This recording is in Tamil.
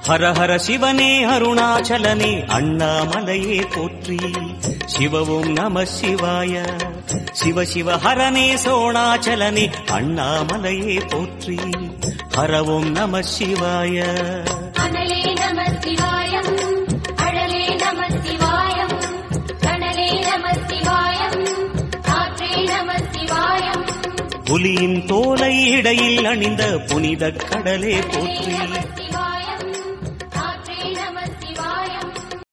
ஹர ஹர சிவனே அருணாச்சலனே அண்ணாமலையே போற்றி. சிவவும் நம சிவாய. சிவ சிவ ஹரனே சோணாச்சலனே அண்ணாமலையே போற்றி. ஹரவும் நம சிவாய. அனலே நம சிவாயம், அழலே நம சிவாயம், கனலே நம சிவாயம், காற்றே நம சிவாயம். புலியின் தோலை இடையில் அணிந்த புனித கடலே போற்றி.